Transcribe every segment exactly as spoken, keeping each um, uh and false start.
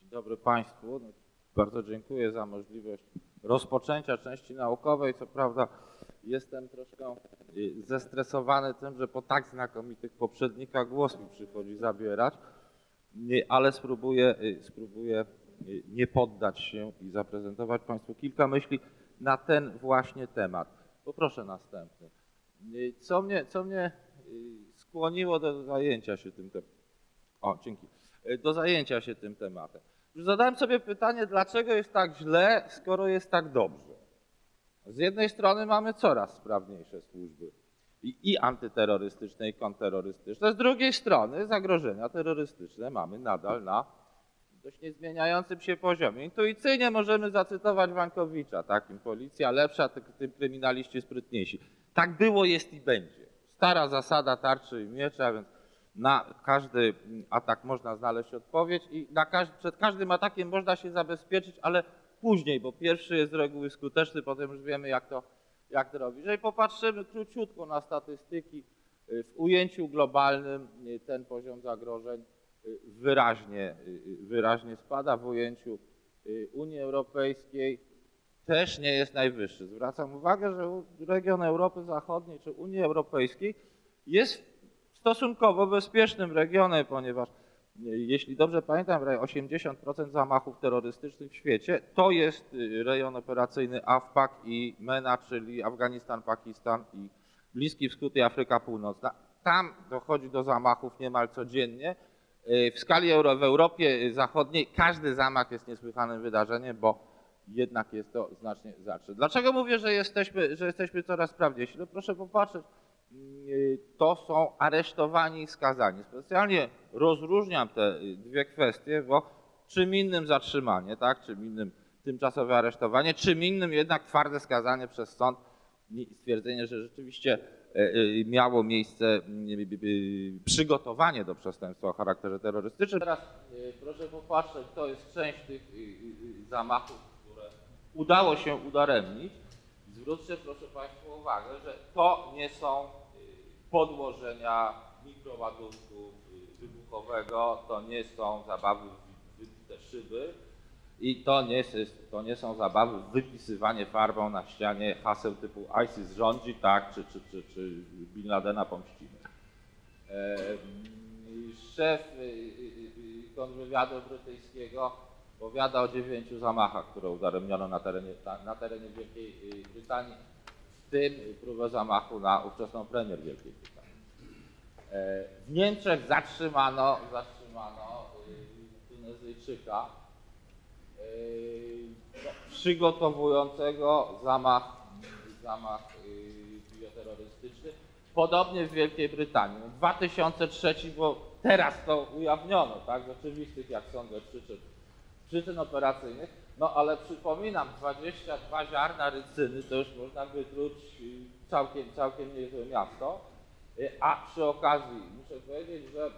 Dzień dobry Państwu. Bardzo dziękuję za możliwość rozpoczęcia części naukowej. Co prawda jestem troszkę zestresowany tym, że po tak znakomitych poprzednikach głos mi przychodzi zabierać, ale spróbuję, spróbuję nie poddać się i zaprezentować Państwu kilka myśli na ten właśnie temat. Poproszę następny. Co mnie, co mnie skłoniło do zajęcia się tym tematem? O, dzięki. Do zajęcia się tym tematem. Już zadałem sobie pytanie, dlaczego jest tak źle, skoro jest tak dobrze. Z jednej strony mamy coraz sprawniejsze służby i, i antyterrorystyczne, i kontrterrorystyczne. Z drugiej strony zagrożenia terrorystyczne mamy nadal na dość niezmieniającym się poziomie. Intuicyjnie możemy zacytować Wańkowicza, tak? Im policja lepsza, tym kryminaliści sprytniejsi. Tak było, jest i będzie. Stara zasada tarczy i miecza, więc na każdy atak można znaleźć odpowiedź i na każdy, przed każdym atakiem można się zabezpieczyć, ale później, bo pierwszy jest z reguły skuteczny, potem już wiemy, jak to, jak to robić. Jeżeli popatrzymy króciutko na statystyki, w ujęciu globalnym ten poziom zagrożeń wyraźnie, wyraźnie spada. W ujęciu Unii Europejskiej też nie jest najwyższy. Zwracam uwagę, że region Europy Zachodniej czy Unii Europejskiej jest stosunkowo bezpiecznym regionem, ponieważ jeśli dobrze pamiętam, osiemdziesiąt procent zamachów terrorystycznych w świecie to jest rejon operacyjny AFPAK i MENA, czyli Afganistan, Pakistan i Bliski Wschód i Afryka Północna. Tam dochodzi do zamachów niemal codziennie. W skali euro, w Europie Zachodniej każdy zamach jest niesłychanym wydarzeniem, bo jednak jest to znacznie rzadsze. Dlaczego mówię, że jesteśmy, że jesteśmy coraz sprawniejsi? No proszę popatrzeć. To są aresztowani i skazani. Specjalnie rozróżniam te dwie kwestie, bo czym innym zatrzymanie, tak? Czym innym tymczasowe aresztowanie, czym innym jednak twarde skazanie przez sąd i stwierdzenie, że rzeczywiście miało miejsce przygotowanie do przestępstwa o charakterze terrorystycznym. Teraz proszę popatrzeć, to jest część tych zamachów, które udało się udaremnić. Zwróćcie proszę Państwa uwagę, że to nie są podłożenia mikroładunku wybuchowego, to nie są zabawy w wybite szyby i to nie, jest, to nie są zabawy w wypisywanie farbą na ścianie haseł typu ISIS rządzi, tak, czy, czy, czy, czy Bin Ladena pomścimy. Szef kontrwywiadu brytyjskiego powiada o dziewięciu zamachach, które udaremniono na terenie, na terenie Wielkiej Brytanii, w tym próbę zamachu na ówczesną premier Wielkiej Brytanii. W Niemczech zatrzymano, zatrzymano Tunezyjczyka przygotowującego zamach, zamach bioterrorystyczny. Podobnie w Wielkiej Brytanii. W dwa tysiące trzecim, bo teraz to ujawniono, tak, z oczywistych, jak sądzę, przyczyn, przyczyn operacyjnych, no ale przypominam, dwadzieścia dwa ziarna rycyny to już można wytruć całkiem, całkiem niezłe miasto, a przy okazji muszę powiedzieć, że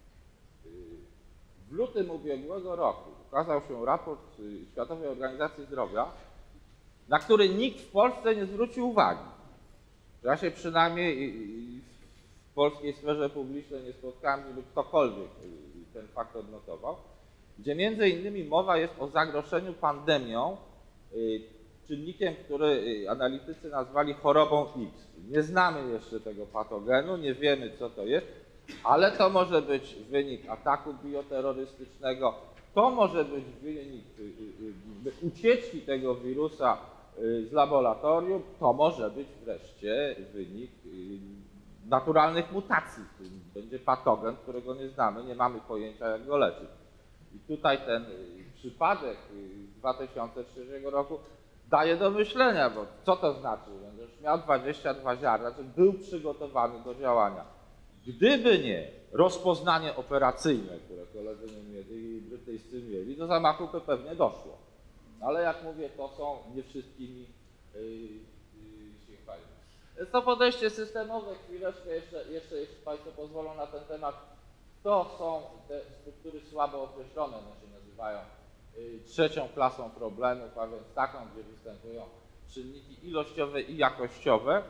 w lutym ubiegłego roku ukazał się raport Światowej Organizacji Zdrowia, na który nikt w Polsce nie zwrócił uwagi. Ja się przynajmniej w polskiej sferze publicznej nie spotkałem, żeby ktokolwiek ten fakt odnotował, gdzie między innymi mowa jest o zagrożeniu pandemią, czynnikiem, który analitycy nazwali chorobą X. Nie znamy jeszcze tego patogenu, nie wiemy, co to jest, ale to może być wynik ataku bioterrorystycznego, to może być wynik ucieczki tego wirusa z laboratorium, to może być wreszcie wynik naturalnych mutacji. Będzie patogen, którego nie znamy, nie mamy pojęcia, jak go leczyć. I tutaj ten przypadek dwa tysiące trzeciego roku daje do myślenia, bo co to znaczy? Będziesz miał dwadzieścia dwa ziarna, czyli był przygotowany do działania. Gdyby nie rozpoznanie operacyjne, które koledzy brytyjscy mieli, do zamachu by pewnie doszło. Ale jak mówię, to są nie wszystkimi siłami. Jest to podejście systemowe, chwileczkę jeszcze, jeszcze jeśli Państwo pozwolą na ten temat. To są te struktury słabo określone, one się nazywają trzecią klasą problemów, a więc taką, gdzie występują czynniki ilościowe i jakościowe.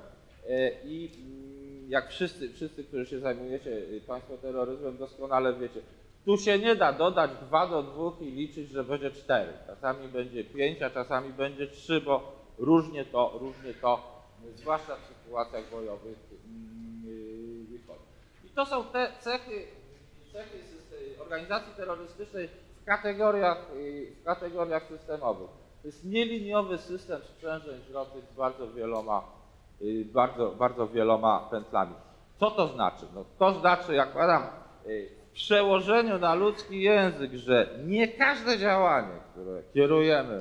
I jak wszyscy, wszyscy, którzy się zajmujecie Państwo terroryzmem, doskonale wiecie, Tu się nie da dodać dwa do dwóch i liczyć, że będzie cztery. Czasami będzie pięć, a czasami będzie trzy, bo różnie to, różnie to, zwłaszcza w sytuacjach bojowych, wychodzi. I to są te cechy, cechy organizacji terrorystycznej w kategoriach, w kategoriach systemowych. To jest nieliniowy system sprzężeń żrotych z bardzo wieloma, bardzo, bardzo wieloma pętlami. Co to znaczy? No, to znaczy, jak podam, w przełożeniu na ludzki język, że nie każde działanie, które kierujemy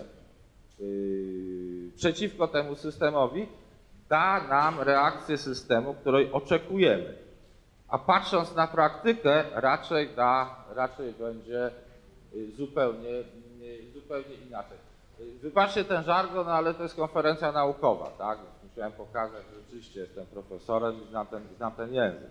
yy, przeciwko temu systemowi, da nam reakcję systemu, której oczekujemy. A patrząc na praktykę, raczej da, raczej będzie zupełnie, zupełnie inaczej. Wybaczcie ten żargon, ale to jest konferencja naukowa, tak? Musiałem pokazać, że rzeczywiście jestem profesorem i znam ten, znam ten język.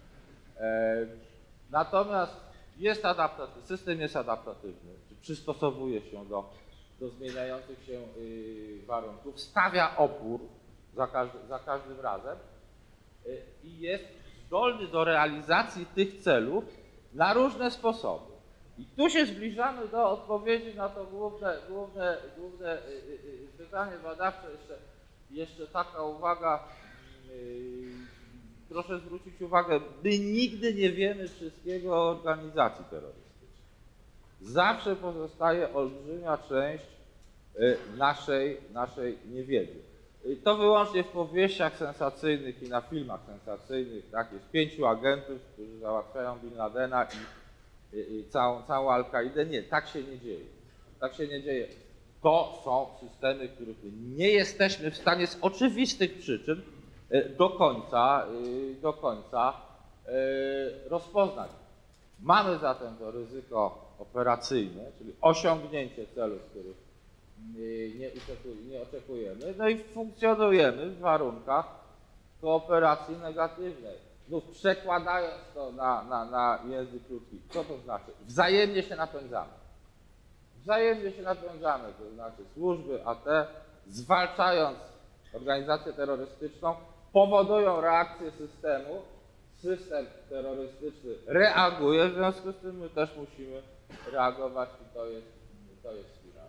E, natomiast jest adaptatywny, system jest adaptatywny, przystosowuje się do, do zmieniających się y, warunków, stawia opór za, każdy, za każdym razem y, i jest zdolny do realizacji tych celów na różne sposoby. I tu się zbliżamy do odpowiedzi na to główne, główne, główne pytanie badawcze. Jeszcze, jeszcze taka uwaga, yy, proszę zwrócić uwagę, my nigdy nie wiemy wszystkiego o organizacji terrorystycznej. Zawsze pozostaje olbrzymia część yy, naszej, naszej niewiedzy. Yy, to wyłącznie w powieściach sensacyjnych i na filmach sensacyjnych, tak, jest pięciu agentów, którzy załatwiają Bin Ladena i I całą, całą Al-Kaidę. Nie, tak się nie dzieje. Tak się nie dzieje. To są systemy, których nie jesteśmy w stanie z oczywistych przyczyn do końca, do końca rozpoznać. Mamy zatem to ryzyko operacyjne, czyli osiągnięcie celów, których nie, nie oczekujemy, no i funkcjonujemy w warunkach kooperacji negatywnej. Znów przekładając to na, na, na język ludzki, co to znaczy? Wzajemnie się napędzamy. Wzajemnie się napędzamy, to znaczy służby A T, zwalczając organizację terrorystyczną, powodują reakcję systemu, system terrorystyczny reaguje, w związku z tym my też musimy reagować i to jest, to jest spirala.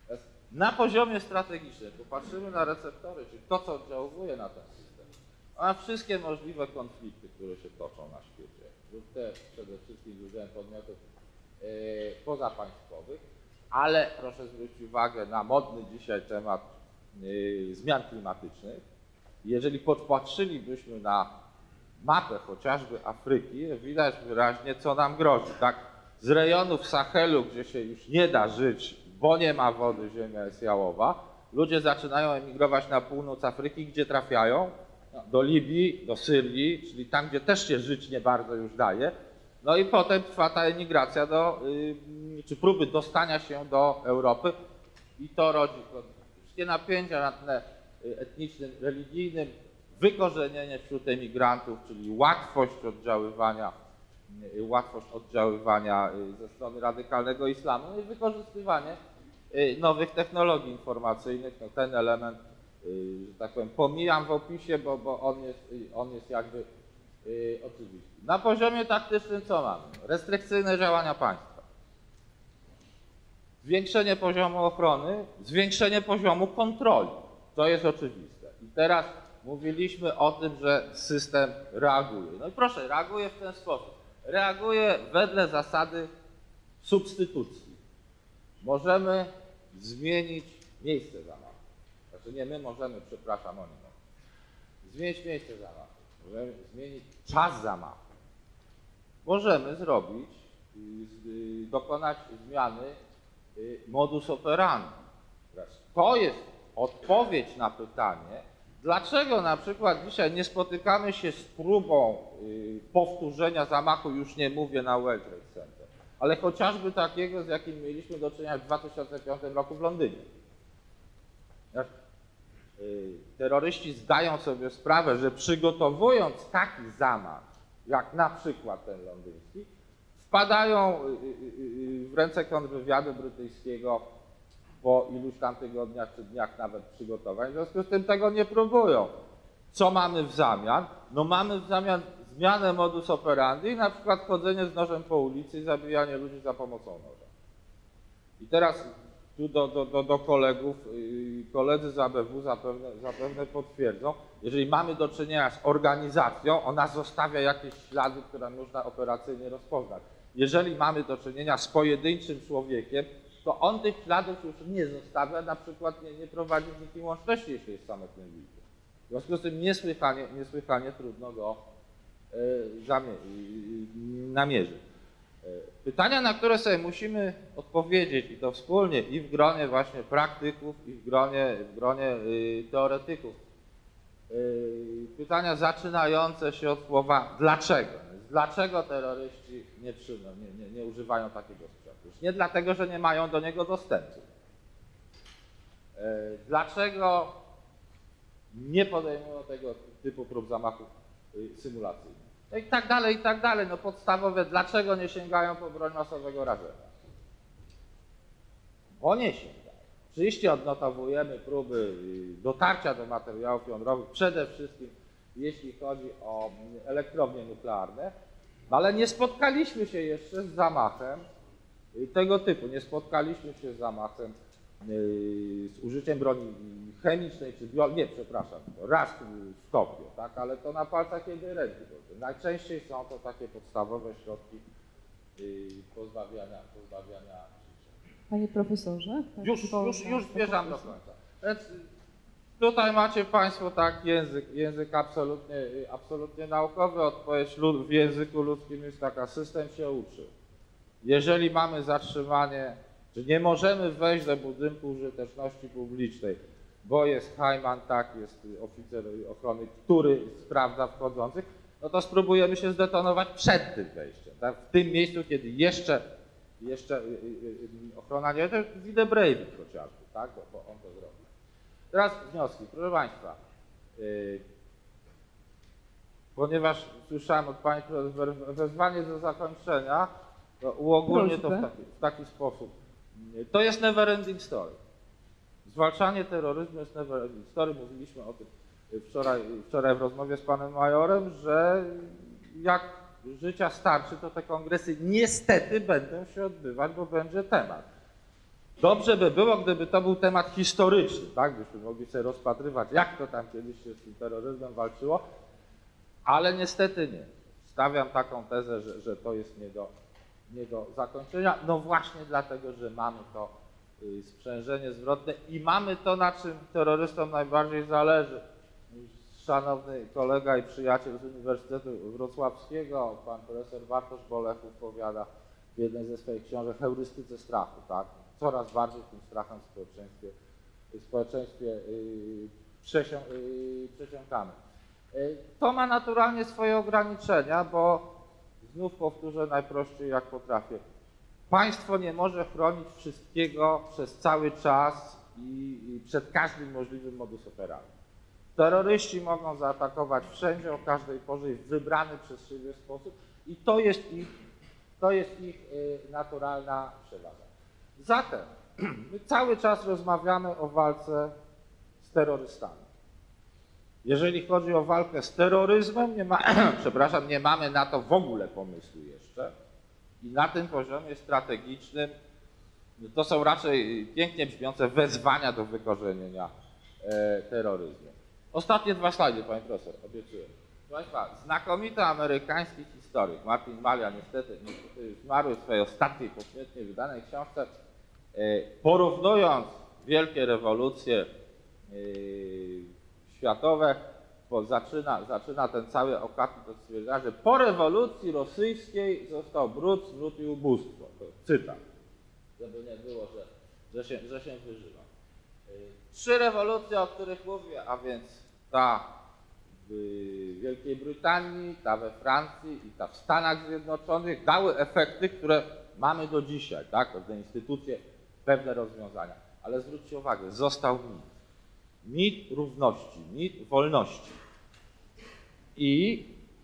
Na poziomie strategicznym popatrzymy na receptory, czyli to, co oddziałuje na ten system, a wszystkie możliwe konflikty, które się toczą na świecie, lub te przede wszystkim z udziałem podmiotów yy, pozapaństwowych, ale proszę zwrócić uwagę na modny dzisiaj temat yy, zmian klimatycznych. Jeżeli podpatrzylibyśmy na mapę chociażby Afryki, widać wyraźnie, co nam grozi. Tak? Z rejonów Sahelu, gdzie się już nie da żyć, bo nie ma wody, ziemia jest jałowa, ludzie zaczynają emigrować na północ Afryki, gdzie trafiają? Do Libii, do Syrii, czyli tam, gdzie też się żyć nie bardzo już daje. No i potem trwa ta emigracja, do, yy, czy próby dostania się do Europy i to rodzi wszystkie napięcia na tle etnicznym, religijnym, wykorzenienie wśród emigrantów, czyli łatwość oddziaływania, yy, łatwość oddziaływania yy, ze strony radykalnego islamu, no i wykorzystywanie yy, nowych technologii informacyjnych, no ten element, że tak powiem, pomijam w opisie, bo, bo on, jest, on jest jakby yy, oczywisty. Na poziomie taktycznym co mamy? Restrykcyjne działania państwa. Zwiększenie poziomu ochrony, zwiększenie poziomu kontroli. To jest oczywiste. I teraz mówiliśmy o tym, że system reaguje. No i proszę, reaguje w ten sposób. Reaguje wedle zasady substytucji. Możemy zmienić miejsce zamachu. Znaczy nie my możemy, przepraszam, oni mogą. Zmienić miejsce zamachu, możemy zmienić czas zamachu. Możemy zrobić, dokonać zmiany modus operandi. To jest odpowiedź na pytanie, dlaczego na przykład dzisiaj nie spotykamy się z próbą powtórzenia zamachu, już nie mówię na World Trade Center, ale chociażby takiego, z jakim mieliśmy do czynienia w dwa tysiące piątym roku w Londynie. Terroryści zdają sobie sprawę, że przygotowując taki zamach, jak na przykład ten londyński, wpadają w ręce kontrwywiadu brytyjskiego po iluś tam tygodniach czy dniach nawet przygotowań, w związku z tym tego nie próbują. Co mamy w zamian? No mamy w zamian zmianę modus operandi, na przykład chodzenie z nożem po ulicy i zabijanie ludzi za pomocą noża. I teraz tu do, do, do, do kolegów, koledzy z A B W zapewne, zapewne potwierdzą, jeżeli mamy do czynienia z organizacją, ona zostawia jakieś ślady, które można operacyjnie rozpoznać. Jeżeli mamy do czynienia z pojedynczym człowiekiem, to on tych śladów już nie zostawia, na przykład nie, nie prowadzi z nikim łączności, jeśli jest samotnym wilkiem. W związku z tym niesłychanie, niesłychanie trudno go y, namierzyć. Pytania, na które sobie musimy odpowiedzieć i to wspólnie i w gronie właśnie praktyków i w gronie, w gronie y, teoretyków. Y, pytania zaczynające się od słowa dlaczego. Dlaczego terroryści nie, przyjmą, nie, nie, nie używają takiego sprzętu? Nie dlatego, że nie mają do niego dostępu. Y, dlaczego nie podejmują tego typu prób zamachów y, symulacyjnych? No i tak dalej, i tak dalej. No podstawowe, dlaczego nie sięgają po broń masowego rażenia? Bo nie sięgają. Oczywiście odnotowujemy próby dotarcia do materiałów jądrowych, przede wszystkim jeśli chodzi o elektrownie nuklearne, ale nie spotkaliśmy się jeszcze z zamachem tego typu. Nie spotkaliśmy się z zamachem z użyciem broni chemicznej czy bio... nie, przepraszam, raz w Tokio, tak, ale to na palcach jednej ręki. Najczęściej są to takie podstawowe środki pozbawiania, pozbawiania życia. Panie profesorze? Tak, już, już, już zmierzam do końca. Więc tutaj macie Państwo tak język, język absolutnie, absolutnie naukowy. Odpowiedź w języku ludzkim jest taka: system się uczy. Jeżeli mamy zatrzymanie, że nie możemy wejść do budynku użyteczności publicznej, bo jest hajman, tak, jest oficer ochrony, który sprawdza wchodzących, no to spróbujemy się zdetonować przed tym wejściem. Tak? W tym miejscu, kiedy jeszcze, jeszcze ochrona nie, to widzę Breivik chociażby, tak? bo, bo on to zrobił. Teraz wnioski. Proszę Państwa, yy, ponieważ słyszałem od Pani wezwanie do zakończenia, to uogólnię to w taki, w taki sposób. To jest never ending story. Zwalczanie terroryzmu jest never ending story. Mówiliśmy o tym wczoraj, wczoraj w rozmowie z panem majorem, że jak życia starczy, to te kongresy niestety będą się odbywać, bo będzie temat. Dobrze by było, gdyby to był temat historyczny, tak? Byśmy mogli sobie rozpatrywać, jak to tam kiedyś się z tym terroryzmem walczyło, ale niestety nie. Stawiam taką tezę, że, że to jest nie do, nie do zakończenia, no właśnie dlatego, że mamy to sprzężenie zwrotne i mamy to, na czym terrorystom najbardziej zależy. Szanowny kolega i przyjaciel z Uniwersytetu Wrocławskiego, pan profesor Bartosz Boleków, powiada w jednej ze swoich książek heurystyce strachu, tak? Coraz bardziej tym strachem w społeczeństwie, w społeczeństwie yy, przesią, yy, przesiąkamy. Yy, to ma naturalnie swoje ograniczenia, bo znów powtórzę najprościej jak potrafię. Państwo nie może chronić wszystkiego przez cały czas i, i przed każdym możliwym modus operandi. Terroryści mogą zaatakować wszędzie, o każdej porze w wybrany przez siebie sposób i to jest ich, to jest ich y, naturalna przewaga. Zatem my cały czas rozmawiamy o walce z terrorystami. Jeżeli chodzi o walkę z terroryzmem, nie ma, przepraszam, nie mamy na to w ogóle pomysłu jeszcze i na tym poziomie strategicznym to są raczej pięknie brzmiące wezwania do wykorzenienia e, terroryzmu. Ostatnie dwa slajdy, panie profesor, obiecuję. Proszę Państwa, znakomity amerykański historyk Martin Malia, niestety, niestety zmarły w swojej ostatniej, pośmiertnie wydanej książce, porównując wielkie rewolucje światowe, bo zaczyna, zaczyna ten cały akapit od stwierdzenia, że po rewolucji rosyjskiej został brud, smród i ubóstwo. To cytat, żeby nie było, że, że, się, że się wyżywa. Trzy rewolucje, o których mówię, a więc ta w Wielkiej Brytanii, ta we Francji i ta w Stanach Zjednoczonych dały efekty, które mamy do dzisiaj, tak? Pewne instytucje, pewne rozwiązania. Ale zwróćcie uwagę, został mit. Mit równości, mit wolności. I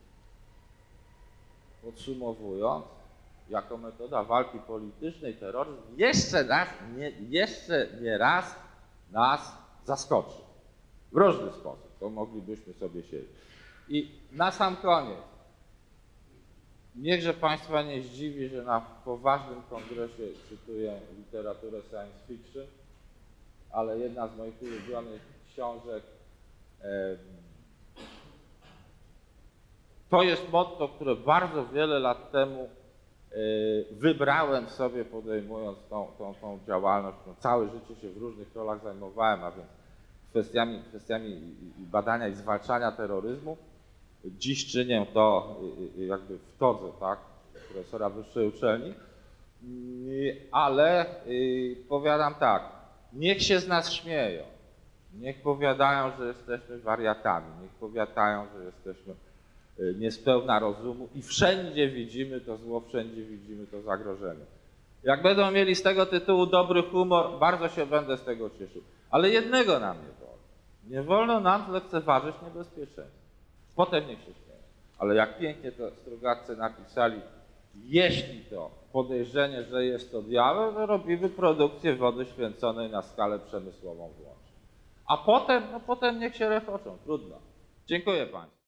podsumowując, jako metoda walki politycznej terroryzm jeszcze raz, nie, jeszcze nie raz nas zaskoczy. W różny sposób, to moglibyśmy sobie siedzieć. I na sam koniec, Niechże Państwa nie zdziwi, że na poważnym kongresie cytuję literaturę science fiction, ale jedna z moich ulubionych książek e, to jest motto, które bardzo wiele lat temu e, wybrałem sobie, podejmując tą, tą, tą działalność. No, całe życie się w różnych rolach zajmowałem, a więc kwestiami, kwestiami badania i zwalczania terroryzmu. Dziś czynię to jakby w todze, tak, profesora wyższej uczelni, ale powiadam tak, niech się z nas śmieją, niech powiadają, że jesteśmy wariatami, niech powiadają, że jesteśmy niespełna rozumu i wszędzie widzimy to zło, wszędzie widzimy to zagrożenie. Jak będą mieli z tego tytułu dobry humor, bardzo się będę z tego cieszył. Ale jednego nam nie wolno. Nie wolno nam zlekceważyć niebezpieczeństwa. Potem niech się śmieją. Ale jak pięknie to strugaczce napisali, jeśli to podejrzenie, że jest to diabeł, to robimy produkcję wody święconej na skalę przemysłową włącznie. A potem, no potem niech się rechoczą, trudno. Dziękuję Państwu.